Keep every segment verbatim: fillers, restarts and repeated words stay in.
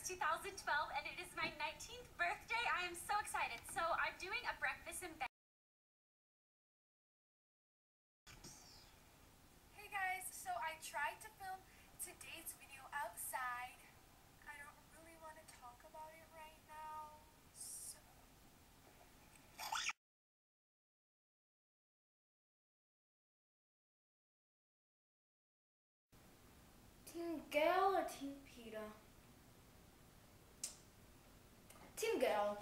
first, two thousand twelve, and it is my nineteenth birthday. I am so excited. So I'm doing a breakfast in bed. Hey guys, so I tried to film today's video outside. I don't really want to talk about it right now, so... Team Gail or Team Peter? Team Gail.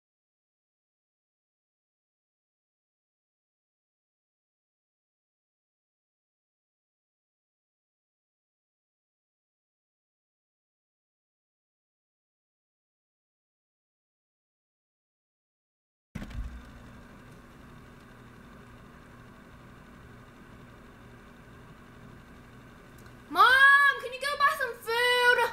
Mom, can you go buy some food?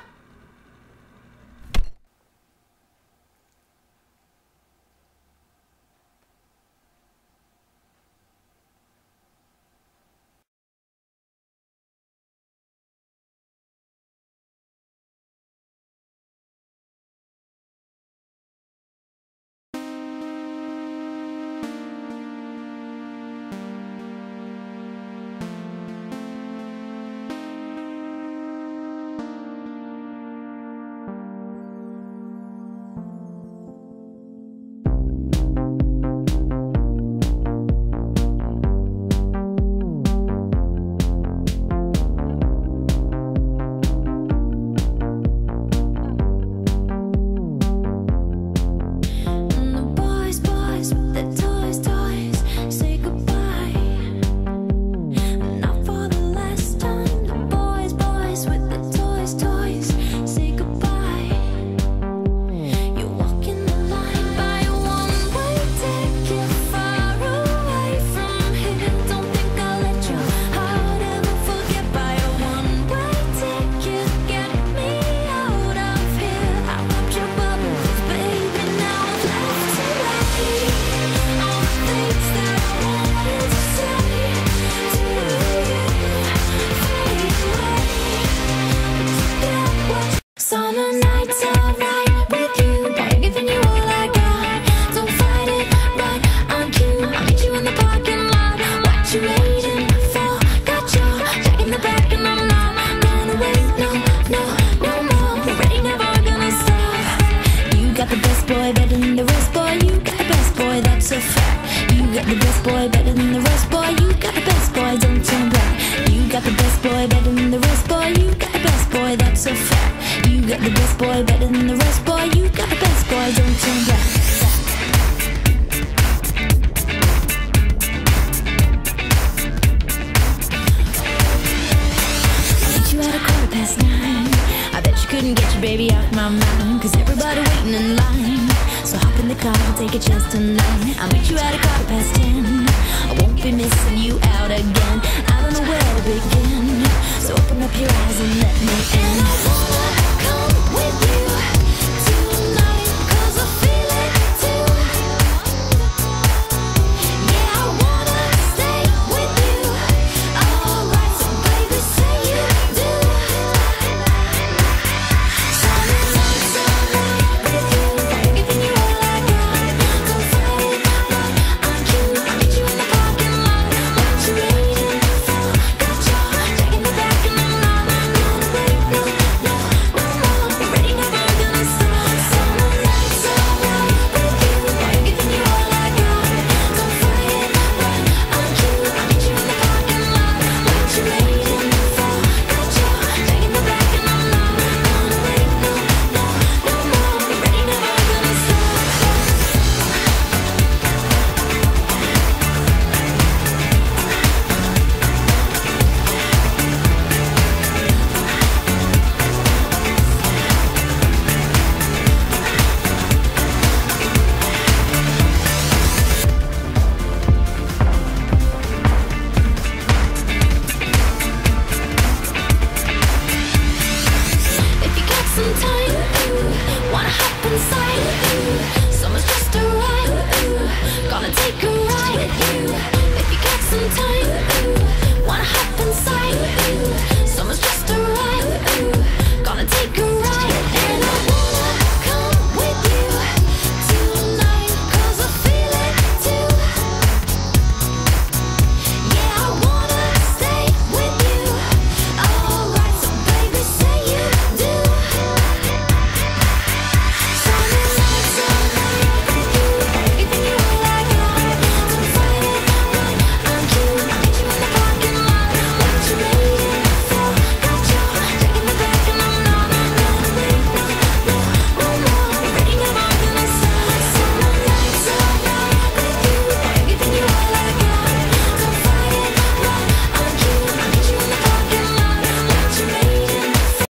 Summer nights are right with you, but I'm giving you all I got. Don't fight it, right? I'm cute. I'll meet you in the parking lot. What you waiting for? Got your jack in the back, and I'm not gonna wait. No, no, no more. We're ready, never gonna stop. You got the best boy, better than the rest, boy. You got the best boy, that's a fact. You got the best boy, better than the rest, boy. You got the best boy, don't turn back. You got the best boy, better than the rest, boy. You got the best boy, that's a fact. You got the best boy, better than the rest, boy. You got the best boy, don't turn back. I bet you at a quarter past nine. I bet you couldn't get your baby out my mind, cause everybody waiting in line. So hop in the car and take a chance tonight. I'll meet you at a quarter past ten. I won't be missing you out again. I don't know where to begin, so open up your eyes and let me in. I wanna come with you.